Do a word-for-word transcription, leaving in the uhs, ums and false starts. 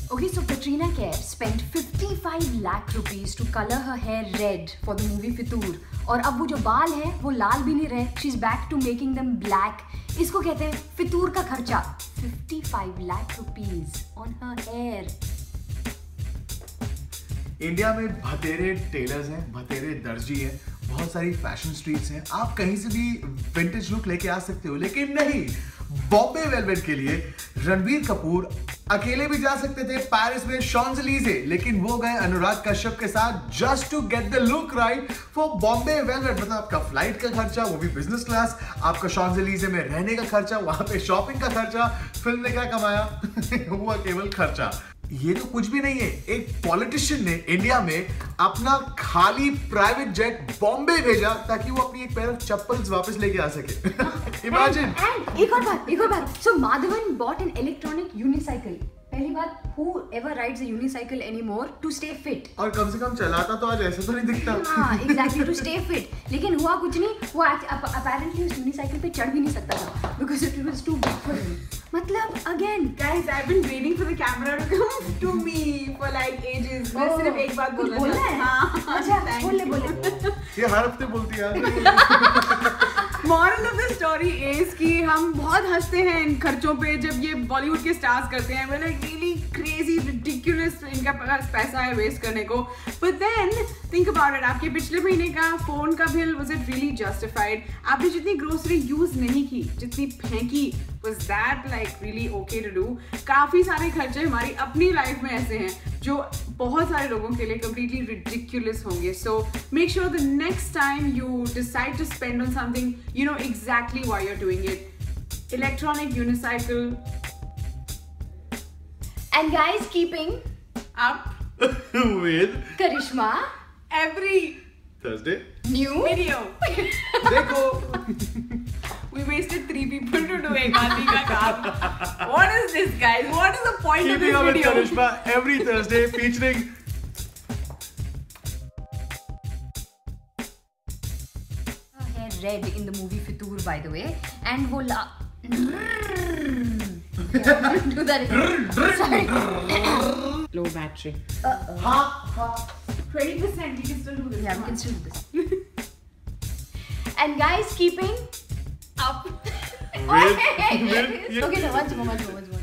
Okay, so Katrina Kaif spent fifty-five lakh rupees to color her hair red for the movie Fitur. और अब वो जो बाल हैं वो लाल भी नहीं रहे. She's back to making them black. इसको कहते हैं फितूर का खर्चा. fifty-five lakh rupees on her hair. India में भतेरे टेलर्स हैं, भतेरे दर्जी हैं, बहुत सारी फैशन स्ट्रीट्स हैं. आप कहीं से भी विंटेज लुक लेके आ सकते हो, लेकिन नहीं, बॉम्बे वेलवेट के लिए रणबीर कपूर अकेले भी जा सकते थे पेरिस में शॉन्जलीजे, लेकिन वो गए अनुराग कश्यप के साथ just to get the look right for Bombay Velvet. मतलब आपका फ्लाइट का खर्चा, वो भी बिजनेस क्लास, आपका शॉन्जलीजे में रहने का खर्चा, वहां पे शॉपिंग का खर्चा. फिल्म ने क्या कमाया? हुआ केवल खर्चा. ये तो कुछ भी नहीं है. एक पॉलिटिशियन ने इंडिया में अपना खाली प्राइवेट जेट बॉम्बे भेजा ताकि वो अपनी एक पेयर ऑफ चप्पल्स वापस लेके आ सके. इमेजिन. एक और बात, एक और बात. सो Madhavan bought an electronic unicycle. पहली बात, who ever rides a unicycle anymore to stay fit? और कम से कम चलाता तो आज ऐसे तो नहीं दिखता. हाँ, exactly, to stay fit. लेकिन हुआ कुछ नहीं. वो apparently उस unicycle पे चढ़ भी नहीं सकता था because it was too big for him. मतलब again, guys, I've been waiting for the camera to come to me for like ages. मैं सिर्फ एक बात बोलना है. हाँ, अच्छा, बोले बोले. ये हर हफ्ते बोलती है. Moral of the story is कि हम बहुत हंसते हैं इन खर्चों पे जब ये बॉलीवुड के स्टार्स करते हैं. We're like really crazy, ridiculous. इनका पास पैसा है वेस्ट करने को. But then think about it. आपके पिछले महीने का फोन का bill, was it really justified? आपने जितनी ग्रोसरी यूज नहीं की, जितनी फेंकी, was that like really okay to do? काफी सारे खर्चे हमारी अपनी लाइफ में ऐसे हैं जो बहुत सारे लोगों के लिए completely ridiculous होंगे. So make sure the next time you decide to spend on something, you know exactly why you're doing it. Electronic unicycle. And guys, keeping up with Karishma every Thursday new video. देखो. We wasted three people to do एक आदमी का काम. What is this, guys? What is the point of this Keeping Up with video? Karishma every Thursday featuring hair red in the movie Fitur, by the way, and वो ला do that again. Sorry. Low battery. Uh-oh. हाँ हाँ. twenty percent. We can still do this. Yeah, we can still do this. And guys, keeping up. With, with, Okay, no, once more, once more, once more.